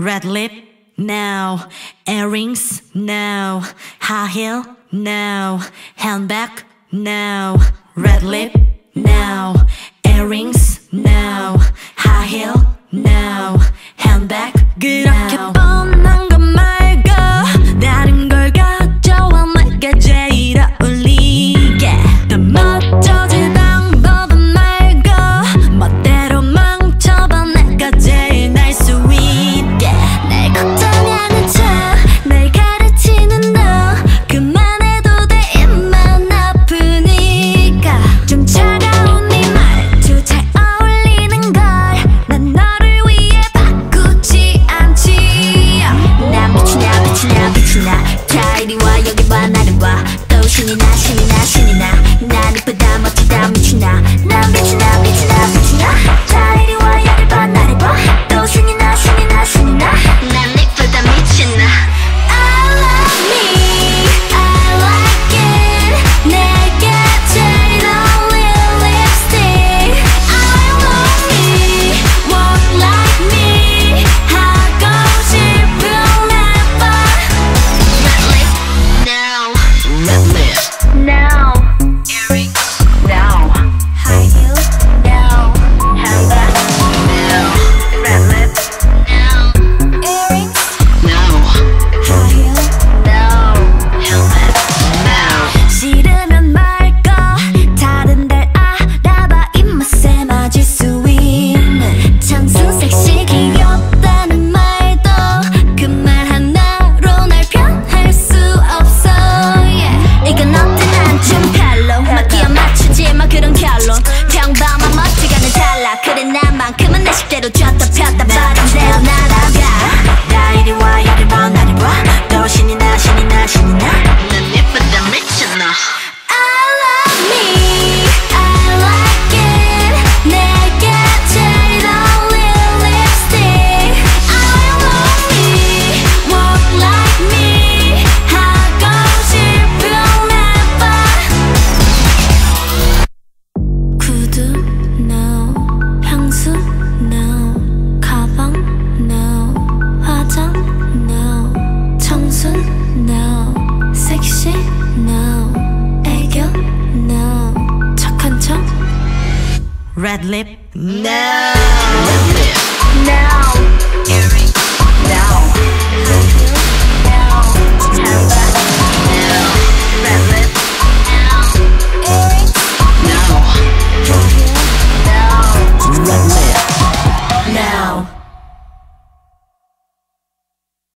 Red lip, no. Earrings, no. High heel, no. Handbag, no. Red lip, no. Earrings, no. High heel, no. Handbag, 그렇게 no. 뻔한 것 말고 다른 걸 가져와 내가 제일 어울리게. 더 멋져질 방법은 말고 멋대로 망쳐봐 내가 제일 날 수 있게. 날 걱정하는 척 날 가르치는 너 그만해도 돼 입만 아프니까. 좀 차가운 네 말투 잘 어울리는 걸 난 너를 위해 바꾸지 않지. 난 빛이 나 자 이리 와 여기 봐 나를 봐. 또 신이 나 난 이쁘다 멋지다 미치 나. 난 빛이 나 자 이리 와 여기 봐 나를 봐. 또 신이 나 난 이쁘다 미치 나. I love me, I like it. 내게 제일 어울리는 lipstick. I love me, walk like me. 하고 싶은 래퍼. Red lip, no. Earrings, no. High heel, no. Handbag, no. Red lip, no. Earrings, no. High heel, no. Handbag, no. 싫으면 말고 다른 데 알아봐. 입맛에 맞을 수 있는 장수 섹시 귀엽다는 말도 그 말 하나로 날 변할 수 없어. 이건 어때 난좀 별로. 막 끼어 맞추지 마 그런 결론. 평범한 멋지가는 달라. 그래 나만큼은 내 식대로 줬다 폈다 바람대로 날아가. 나 이리 와 여기 봐 나를 봐. 또 신이 나 난 예쁘다 미쳤나. I love me, I like it. 내게 제일 어울리는 lipstick. I love me, walk like me. 하고 싶은 래퍼. 구두 no. 향수 no. 가방 no. 화장 no. 청순 no. 섹시 no. 애교 no. 착한 척 Red lip, no.